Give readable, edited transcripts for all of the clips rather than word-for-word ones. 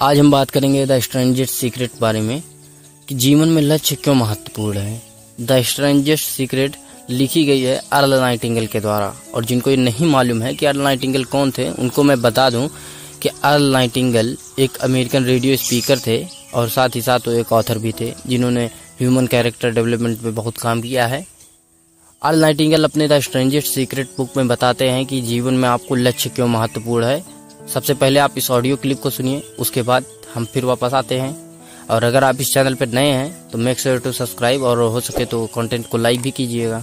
आज हम बात करेंगे द स्ट्रेंजेस्ट सीक्रेट बारे में कि जीवन में लक्ष्य क्यों महत्वपूर्ण है। द स्ट्रेंजेस्ट सीक्रेट लिखी गई है अर्ल नाइटिंगेल के द्वारा, और जिनको ये नहीं मालूम है कि अर्ल नाइटिंगेल कौन थे उनको मैं बता दूं कि अर्ल नाइटिंगेल एक अमेरिकन रेडियो स्पीकर थे और साथ ही साथ वो एक ऑथर भी थे जिन्होंने ह्यूमन कैरेक्टर डेवलपमेंट पे बहुत काम किया है। अर्ल नाइटिंगेल अपने द स्ट्रेंजेस्ट सीक्रेट बुक में बताते हैं कि जीवन में आपको लक्ष्य क्यों महत्वपूर्ण है। सबसे पहले आप इस ऑडियो क्लिप को सुनिए, उसके बाद हम फिर वापस आते हैं। और अगर आप इस चैनल पर नए हैं तो मेक श्योर टू सब्सक्राइब, और हो सके तो कंटेंट को लाइक भी कीजिएगा।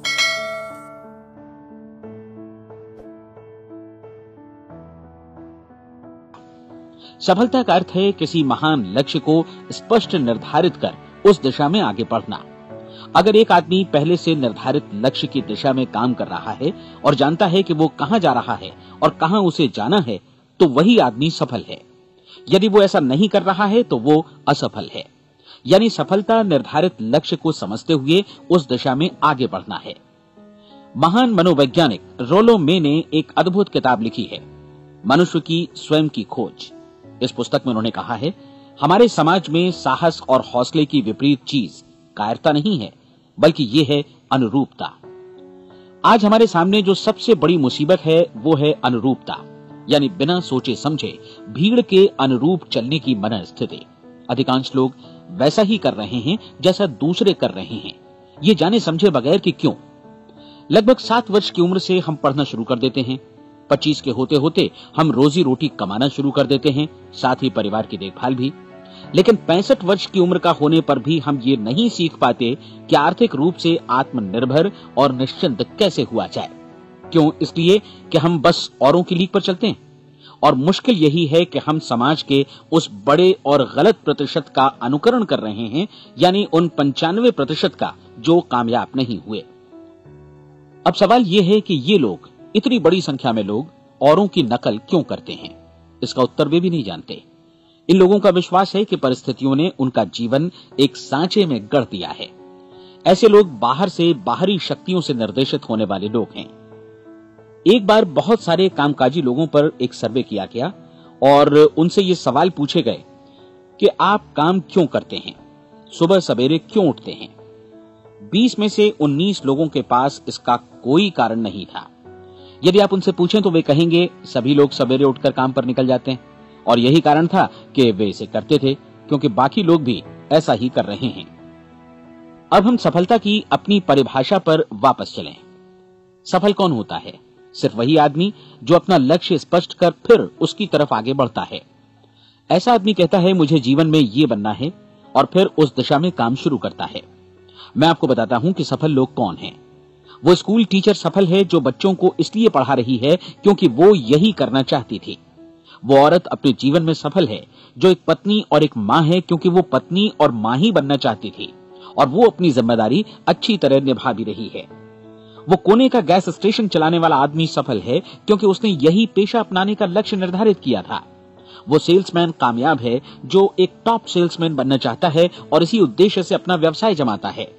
सफलता का अर्थ है किसी महान लक्ष्य को स्पष्ट निर्धारित कर उस दिशा में आगे बढ़ना। अगर एक आदमी पहले से निर्धारित लक्ष्य की दिशा में काम कर रहा है और जानता है कि वो कहां जा रहा है और कहां उसे जाना है, तो वही आदमी सफल है। यदि वो ऐसा नहीं कर रहा है तो वो असफल है। यानी सफलता निर्धारित लक्ष्य को समझते हुए उस दिशा में आगे बढ़ना है। महान मनोवैज्ञानिक रोलो मे ने एक अद्भुत किताब लिखी है, मनुष्य की स्वयं की खोज। इस पुस्तक में उन्होंने कहा है, हमारे समाज में साहस और हौसले की विपरीत चीज कायरता नहीं है, बल्कि ये है अनुरूपता। आज हमारे सामने जो सबसे बड़ी मुसीबत है वो है अनुरूपता, यानी बिना सोचे समझे भीड़ के अनुरूप चलने की मनस्थिति। अधिकांश लोग वैसा ही कर रहे हैं जैसा दूसरे कर रहे हैं, ये जाने समझे बगैर कि क्यों। लगभग 7 वर्ष की उम्र से हम पढ़ना शुरू कर देते हैं। 25 के होते होते हम रोजी रोटी कमाना शुरू कर देते हैं, साथ ही परिवार की देखभाल भी। लेकिन 65 वर्ष की उम्र का होने पर भी हम ये नहीं सीख पाते कि आर्थिक रूप से आत्मनिर्भर और निश्चिंत कैसे हुआ जाए। क्यों? इसलिए कि हम बस औरों की लीक पर चलते हैं। और मुश्किल यही है कि हम समाज के उस बड़े और गलत प्रतिशत का अनुकरण कर रहे हैं, यानी उन 95% का जो कामयाब नहीं हुए। अब सवाल यह है कि ये लोग, इतनी बड़ी संख्या में लोग, औरों की नकल क्यों करते हैं? इसका उत्तर वे भी नहीं जानते। इन लोगों का विश्वास है कि परिस्थितियों ने उनका जीवन एक सांचे में गढ़ दिया है। ऐसे लोग बाहर से बाहरी शक्तियों से निर्देशित होने वाले लोग हैं। एक बार बहुत सारे कामकाजी लोगों पर एक सर्वे किया गया और उनसे ये सवाल पूछे गए कि आप काम क्यों करते हैं, सुबह सवेरे क्यों उठते हैं। 20 में से 19 लोगों के पास इसका कोई कारण नहीं था। यदि आप उनसे पूछें तो वे कहेंगे सभी लोग सवेरे उठकर काम पर निकल जाते हैं, और यही कारण था कि वे इसे करते थे क्योंकि बाकी लोग भी ऐसा ही कर रहे हैं। अब हम सफलता की अपनी परिभाषा पर वापस चलें। सफल कौन होता है? सिर्फ वही आदमी जो अपना लक्ष्य स्पष्ट कर फिर उसकी तरफ आगे बढ़ता है। ऐसा आदमी कहता है मुझे जीवन में ये बनना है, और फिर उस दिशा में काम शुरू करता है। मैं आपको बताता हूं कि सफल लोग कौन हैं। वो स्कूल टीचर सफल है जो बच्चों को इसलिए पढ़ा रही है क्योंकि वो यही करना चाहती थी। वो औरत अपने जीवन में सफल है जो एक पत्नी और एक मां है क्योंकि वो पत्नी और मां ही बनना चाहती थी, और वो अपनी जिम्मेदारी अच्छी तरह निभा भी रही है। वो कोने का गैस स्टेशन चलाने वाला आदमी सफल है क्योंकि उसने यही पेशा अपनाने का लक्ष्य निर्धारित किया था। वो सेल्समैन कामयाब है जो एक टॉप सेल्समैन बनना चाहता है और इसी उद्देश्य से अपना व्यवसाय जमाता है।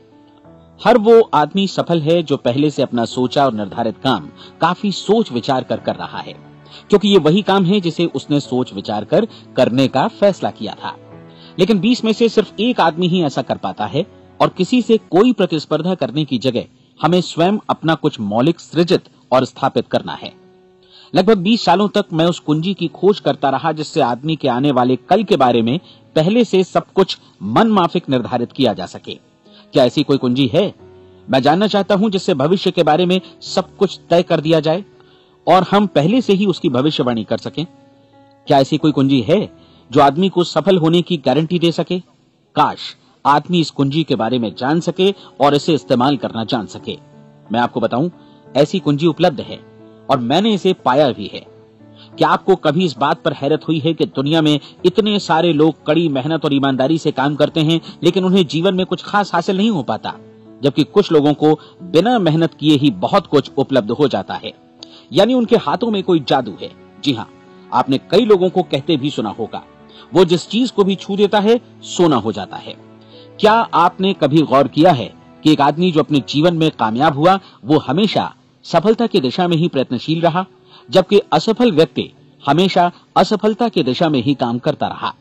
हर वो आदमी सफल है जो पहले से अपना सोचा और निर्धारित काम काफी सोच विचार कर रहा है, क्योंकि ये वही काम है जिसे उसने सोच विचार कर करने का फैसला किया था। लेकिन 20 में से सिर्फ एक आदमी ही ऐसा कर पाता है, और किसी से कोई प्रतिस्पर्धा करने की जगह हमें स्वयं अपना कुछ मौलिक सृजित और स्थापित करना है। लगभग 20 सालों तक मैं उस कुंजी की खोज करता रहा जिससे आदमी के आने वाले कल के बारे में पहले से सब कुछ मनमाफिक निर्धारित किया जा सके। क्या ऐसी कोई कुंजी है? मैं जानना चाहता हूं जिससे भविष्य के बारे में सब कुछ तय कर दिया जाए और हम पहले से ही उसकी भविष्यवाणी कर सकें। क्या ऐसी कोई कुंजी है जो आदमी को सफल होने की गारंटी दे सके? काश आदमी इस कुंजी के बारे में जान सके और इसे इस्तेमाल करना जान सके। मैं आपको बताऊं, ऐसी कुंजी उपलब्ध है और मैंने इसे पाया भी है। क्या आपको कभी इस बात पर हैरत हुई है कि दुनिया में इतने सारे लोग कड़ी मेहनत और ईमानदारी से काम करते हैं लेकिन उन्हें जीवन में कुछ खास हासिल नहीं हो पाता, जबकि कुछ लोगों को बिना मेहनत किए ही बहुत कुछ उपलब्ध हो जाता है। यानी उनके हाथों में कोई जादू है। जी हां, आपने कई लोगों को कहते भी सुना होगा, वो जिस चीज को भी छू देता है सोना हो जाता है। क्या आपने कभी गौर किया है कि एक आदमी जो अपने जीवन में कामयाब हुआ वो हमेशा सफलता की दिशा में ही प्रयत्नशील रहा, जबकि असफल व्यक्ति हमेशा असफलता की दिशा में ही काम करता रहा।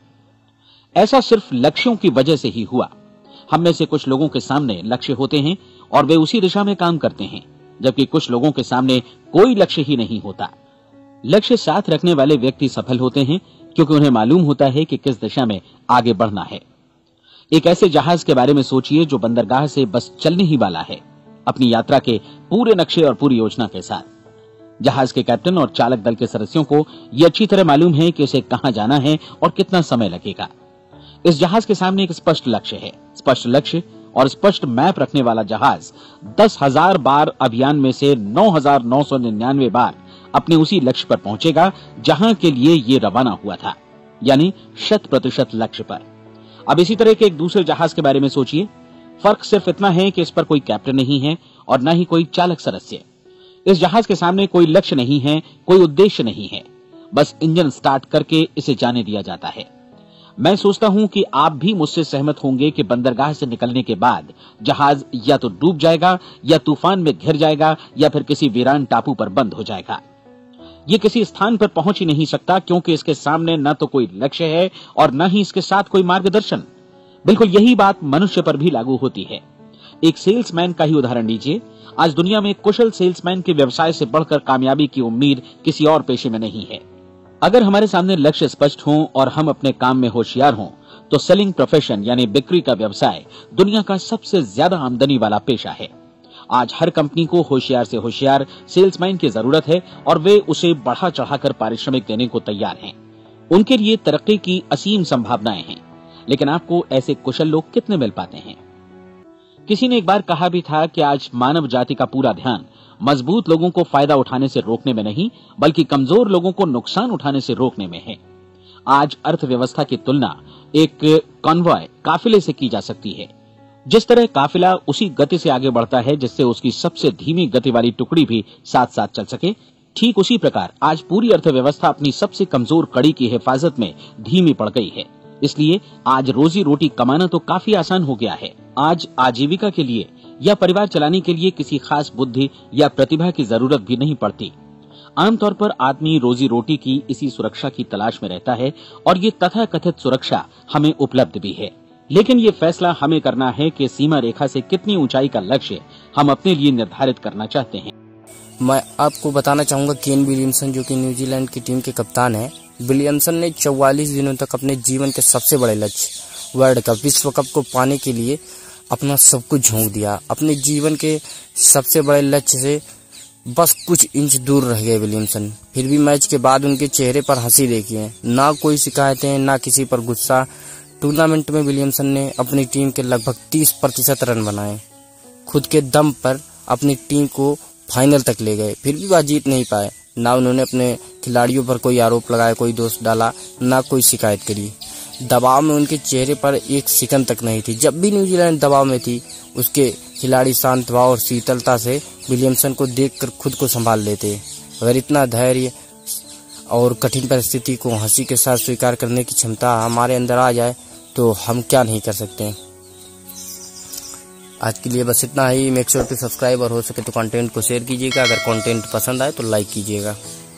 ऐसा सिर्फ लक्ष्यों की वजह से ही हुआ। हम में से कुछ लोगों के सामने लक्ष्य होते हैं और वे उसी दिशा में काम करते हैं, जबकि कुछ लोगों के सामने कोई लक्ष्य ही नहीं होता। लक्ष्य साथ रखने वाले व्यक्ति सफल होते हैं क्योंकि उन्हें मालूम होता है कि किस दिशा में आगे बढ़ना है। एक ऐसे जहाज के बारे में सोचिए जो बंदरगाह से बस चलने ही वाला है, अपनी यात्रा के पूरे नक्शे और पूरी योजना के साथ। जहाज के कैप्टन और चालक दल के सदस्यों को यह अच्छी तरह मालूम है कि उसे कहां जाना है और कितना समय लगेगा। इस जहाज के सामने एक स्पष्ट लक्ष्य है। स्पष्ट लक्ष्य और स्पष्ट मैप रखने वाला जहाज 10,000 बार अभियान में से 9,999 बार अपने उसी लक्ष्य पर पहुंचेगा जहां के लिए ये रवाना हुआ था, यानी 100% लक्ष्य पर। अब इसी तरह के एक दूसरे जहाज के बारे में सोचिए। फर्क सिर्फ इतना है कि इस पर कोई कैप्टन नहीं है और न ही कोई चालक सदस्य। इस जहाज के सामने कोई लक्ष्य नहीं है, कोई उद्देश्य नहीं है, बस इंजन स्टार्ट करके इसे जाने दिया जाता है। मैं सोचता हूं कि आप भी मुझसे सहमत होंगे कि बंदरगाह से निकलने के बाद जहाज या तो डूब जाएगा या तूफान में घिर जाएगा या फिर किसी वीरान टापू पर बंद हो जाएगा। ये किसी स्थान पर पहुंच ही नहीं सकता क्योंकि इसके सामने न तो कोई लक्ष्य है और न ही इसके साथ कोई मार्गदर्शन। बिल्कुल यही बात मनुष्य पर भी लागू होती है। एक सेल्समैन का ही उदाहरण लीजिए। आज दुनिया में कुशल सेल्समैन के व्यवसाय से बढ़कर कामयाबी की उम्मीद किसी और पेशे में नहीं है। अगर हमारे सामने लक्ष्य स्पष्ट हो और हम अपने काम में होशियार हों, तो सेलिंग प्रोफेशन यानी बिक्री का व्यवसाय दुनिया का सबसे ज्यादा आमदनी वाला पेशा है। आज हर कंपनी को होशियार से होशियार सेल्समैन की जरूरत है और वे उसे बढ़ा चढ़ाकर पारिश्रमिक देने को तैयार हैं। उनके लिए तरक्की की असीम संभावनाएं हैं, लेकिन आपको ऐसे कुशल लोग कितने मिल पाते हैं? किसी ने एक बार कहा भी था कि आज मानव जाति का पूरा ध्यान मजबूत लोगों को फायदा उठाने से रोकने में नहीं, बल्कि कमजोर लोगों को नुकसान उठाने से रोकने में है। आज अर्थव्यवस्था की तुलना एक कॉन्वॉय काफिले से की जा सकती है। जिस तरह काफिला उसी गति से आगे बढ़ता है जिससे उसकी सबसे धीमी गति वाली टुकड़ी भी साथ साथ चल सके, ठीक उसी प्रकार आज पूरी अर्थव्यवस्था अपनी सबसे कमजोर कड़ी की हिफाजत में धीमी पड़ गई है। इसलिए आज रोजी रोटी कमाना तो काफी आसान हो गया है। आज आजीविका के लिए या परिवार चलाने के लिए किसी खास बुद्धि या प्रतिभा की जरूरत भी नहीं पड़ती। आमतौर पर आदमी रोजी रोटी की इसी सुरक्षा की तलाश में रहता है और ये तथाकथित सुरक्षा हमें उपलब्ध भी है। लेकिन ये फैसला हमें करना है कि सीमा रेखा से कितनी ऊंचाई का लक्ष्य हम अपने लिए निर्धारित करना चाहते हैं। मैं आपको बताना चाहूंगा केन विलियमसन, जो कि न्यूजीलैंड की टीम के कप्तान है। विलियमसन ने 44 दिनों तक अपने जीवन के सबसे बड़े लक्ष्य वर्ल्ड कप, विश्व कप को पाने के लिए अपना सब कुछ झोंक दिया। अपने जीवन के सबसे बड़े लक्ष्य से बस कुछ इंच दूर रह गए विलियमसन। फिर भी मैच के बाद उनके चेहरे पर हंसी देखिए, ना कोई शिकायतें, ना किसी पर गुस्सा। टूर्नामेंट में विलियमसन ने अपनी टीम के लगभग 30% रन बनाए। खुद के दम पर अपनी टीम को फाइनल तक ले गए, फिर भी वह जीत नहीं पाए। ना उन्होंने अपने खिलाड़ियों पर कोई आरोप लगाया, कोई दोष डाला, ना कोई शिकायत करी। दबाव में उनके चेहरे पर एक सिकन तक नहीं थी। जब भी न्यूजीलैंड दबाव में थी, उसके खिलाड़ी शांत भाव और शीतलता से विलियमसन को देखकर खुद को संभाल लेते। अगर इतना धैर्य और कठिन परिस्थिति को हंसी के साथ स्वीकार करने की क्षमता हमारे अंदर आ जाए तो हम क्या नहीं कर सकते। आज के लिए बस इतना ही। मेक श्योर टू सब्सक्राइब और हो सके तो कंटेंट को शेयर कीजिएगा। अगर कंटेंट पसंद आए तो लाइक कीजिएगा।